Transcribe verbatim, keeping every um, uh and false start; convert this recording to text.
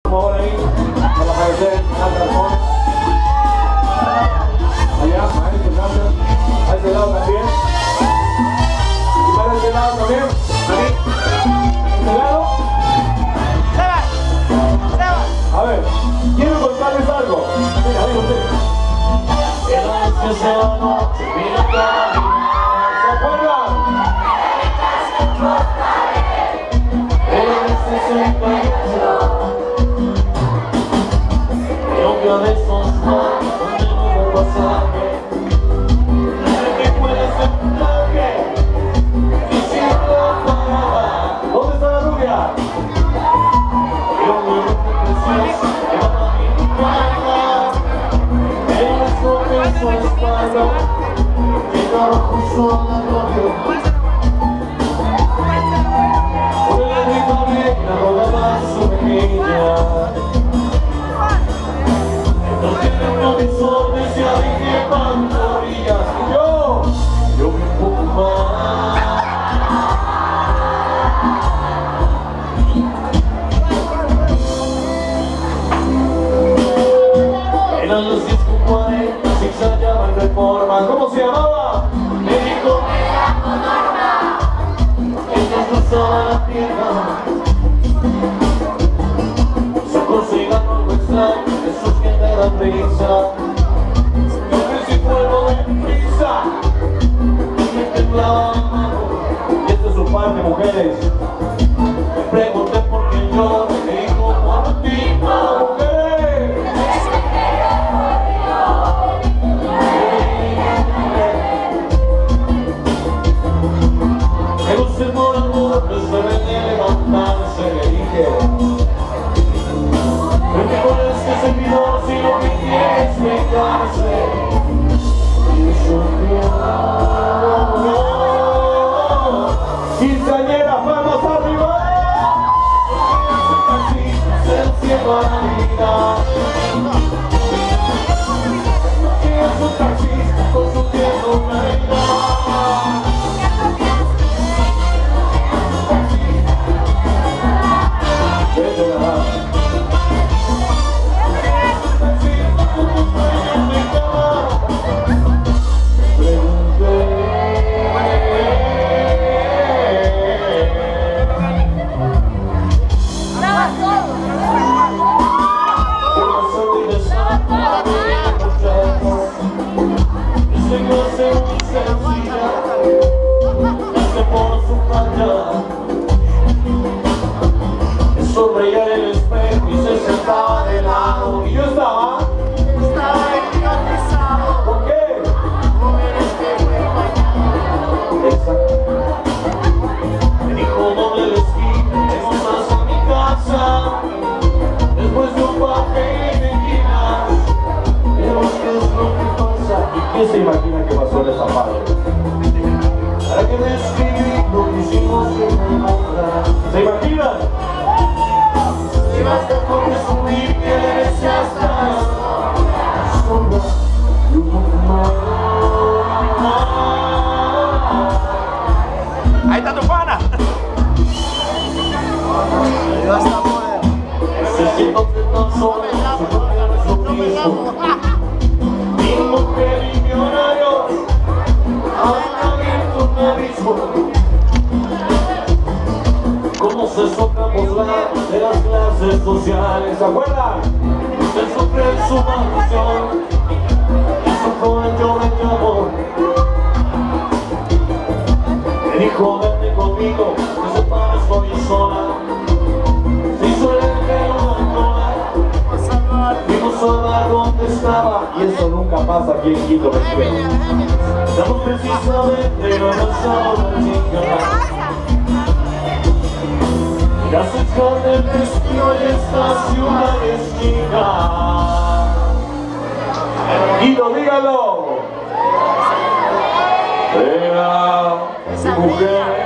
Por favor ahí, para aparecer Nata Arjona. Allá, maestro, gracias. A ese lado también. Y para ese lado también. Ahí. ¿Ese lado? A ver, quiero contarles algo. Mira, digo usted. ¿Se acuerdan? ¿Dónde está la rubia? ¿Cómo se llamaba? Me dijo que la norma. Ellos no son la tierra. Su consigan no extraño, esos que te dan prisa. Yo que si fuego de prisa, me temblaba la mano. Y esta es su parte, mujeres. Me pregunté por qué yo me dijo por ti, mujer. Por amor, no se ven de levantarse, le dije. Vente con este servidor si lo que quieres es vengarse. Y eso no. Quinceañera, vamos arriba. Se encienda la vida. Que es un taxista con su tiempo una vida. Sonreía en el espejo y se sentaba de lado. Y yo estaba Estaba hipnotizado. ¿Por qué? Con el espejo empañado. Exacto. Me dijo no me desquites, te vas a mi casa. Después de un papel de esquinas. Pero ¿qué es lo que pasa? ¿Y qué se imagina que pasó en esa parte? Para que me escribí lo que hicimos en el mundo. ¿Se imaginan? Y basta con presumir que le deseaste la sombra de un poco más. Ahí está tu pana. Ahí basta, poder. Necesito que tan solo su novia no es lo mismo. Mi mujer y mi horario han abierto un abismo. Cómo se socamos la de las clases sociales, ¿se acuerdan? Se sufre su maldición y su joven yo me llamo. Me dijo vente conmigo, que su padre estoy sola. Se hizo el que lo abandona. Fuimos a ver dónde estaba y eso nunca pasa aquí en Quito, respeto. Estamos precisamente avanzados la chica. Ya se esconde el destino y esta ciudad esquina. Guido, dígalo. Era mujer.